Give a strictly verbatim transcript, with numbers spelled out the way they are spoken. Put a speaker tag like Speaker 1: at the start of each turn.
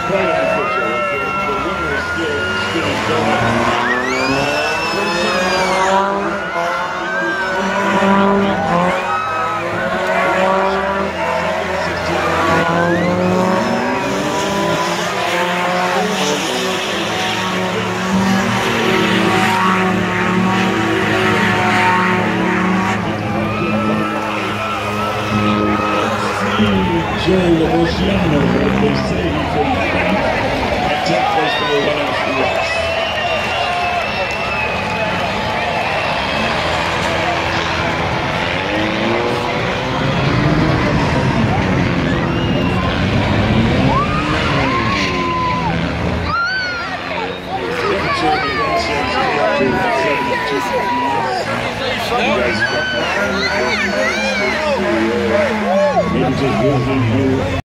Speaker 1: quite unfortunate. The, the winner is still, still going. Joe Oceano, they say he's in tenth place for the one ounce race. Maybe just